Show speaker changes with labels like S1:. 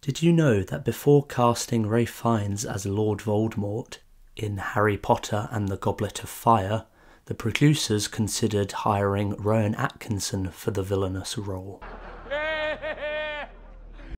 S1: Did you know that before casting Ralph Fiennes as Lord Voldemort in Harry Potter and the Goblet of Fire, the producers considered hiring Rowan Atkinson for the villainous role?